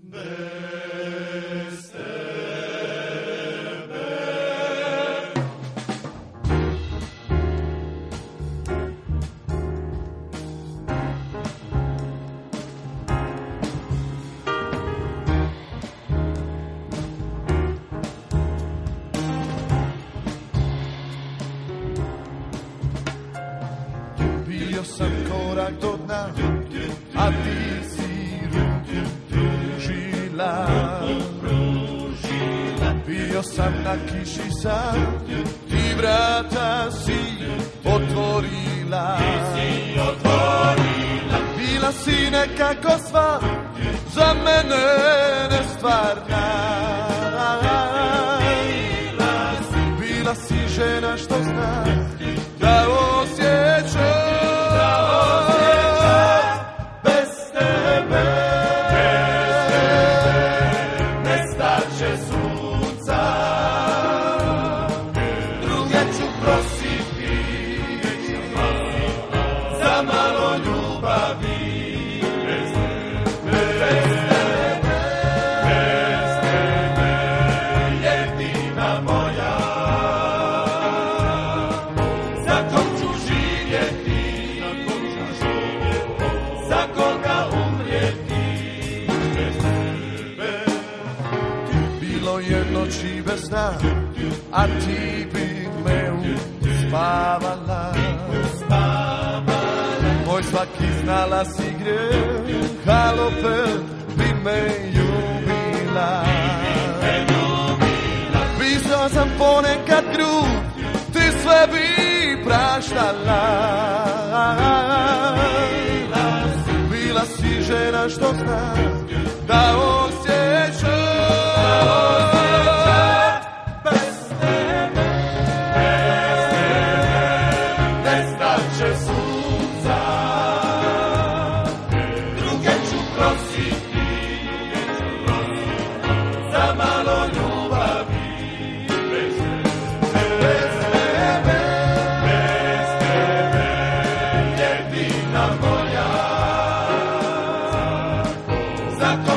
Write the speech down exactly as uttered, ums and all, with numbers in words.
bez tebe. Bio sam korak do dna, a ti si ruku pružila. Bio sam na kiši sam, ti vrata si otvorila. Bila si nekako sva, za mene nestvarna. Bila si žena što zna da osjeća. A ti bi me uspavala. Moj svaki znala si grijeh, al opet bi me ljubila. Pisao sam ponekad grub, ti sve bi praštala. Bila si žena što zna da osjeća. Za